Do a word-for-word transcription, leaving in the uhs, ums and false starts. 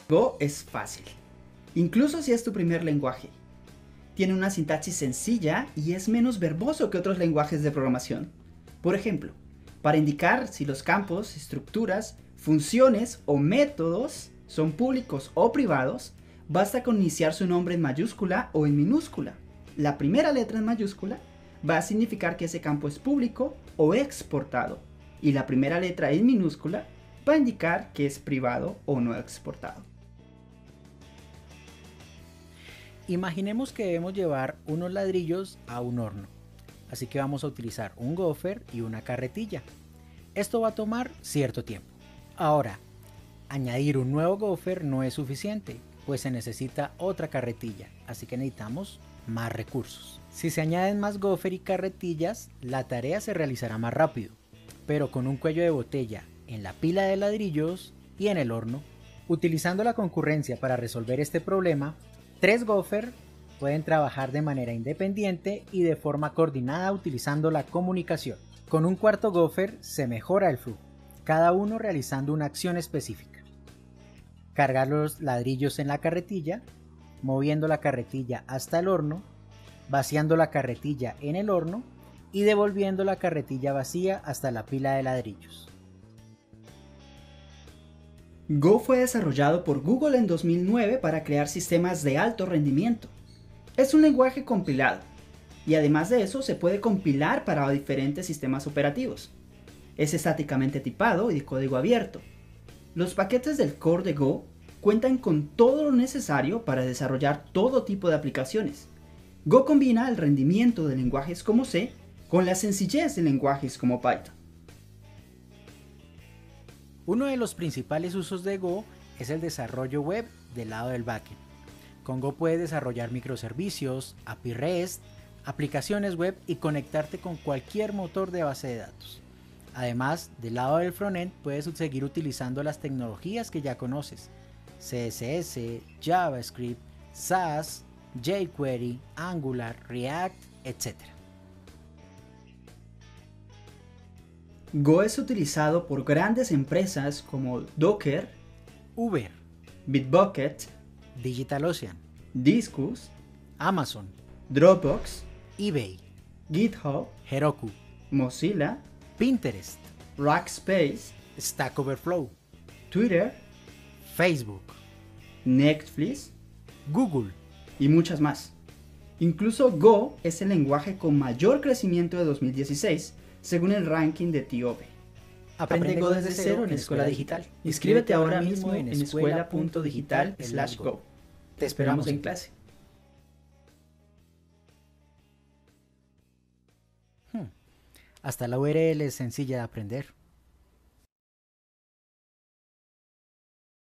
Go es fácil, incluso si es tu primer lenguaje. Tiene una sintaxis sencilla y es menos verboso que otros lenguajes de programación. Por ejemplo, para indicar si los campos, estructuras, funciones o métodos son públicos o privados, basta con iniciar su nombre en mayúscula o en minúscula. La primera letra en mayúscula va a significar que ese campo es público o exportado, y la primera letra en minúscula va a indicar que es privado o no exportado. Imaginemos que debemos llevar unos ladrillos a un horno, así que vamos a utilizar un gopher y una carretilla. Esto va a tomar cierto tiempo. Ahora, añadir un nuevo gopher no es suficiente, pues se necesita otra carretilla, así que necesitamos más recursos. Si se añaden más gopher y carretillas, la tarea se realizará más rápido, pero con un cuello de botella en la pila de ladrillos y en el horno. Utilizando la concurrencia para resolver este problema, tres gopher pueden trabajar de manera independiente y de forma coordinada utilizando la comunicación. Con un cuarto gopher se mejora el flujo, cada uno realizando una acción específica. Cargar los ladrillos en la carretilla, moviendo la carretilla hasta el horno, vaciando la carretilla en el horno y devolviendo la carretilla vacía hasta la pila de ladrillos. Go fue desarrollado por Google en dos mil nueve para crear sistemas de alto rendimiento. Es un lenguaje compilado, y además de eso se puede compilar para diferentes sistemas operativos. Es estáticamente tipado y de código abierto. Los paquetes del core de Go cuentan con todo lo necesario para desarrollar todo tipo de aplicaciones. Go combina el rendimiento de lenguajes como C con la sencillez de lenguajes como Python. Uno de los principales usos de Go es el desarrollo web del lado del backend. Con Go puedes desarrollar microservicios, A P I REST, aplicaciones web y conectarte con cualquier motor de base de datos. Además, del lado del frontend puedes seguir utilizando las tecnologías que ya conoces: C S S, JavaScript, Sass, jQuery, Angular, React, etcétera. Go es utilizado por grandes empresas como Docker, Uber, Bitbucket, DigitalOcean, Disqus, Amazon, Dropbox, eBay, GitHub, Heroku, Mozilla, Pinterest, Rackspace, Stack Overflow, Twitter, Facebook, Netflix Google. y muchas más. Incluso Go es el lenguaje con mayor crecimiento de dos mil dieciséis según el ranking de T O B. Aprende Go desde cero en Escuela Digital. Inscríbete ahora mismo en escuela punto digital slash go. Te esperamos en clase. Hmm. Hasta la U R L es sencilla de aprender.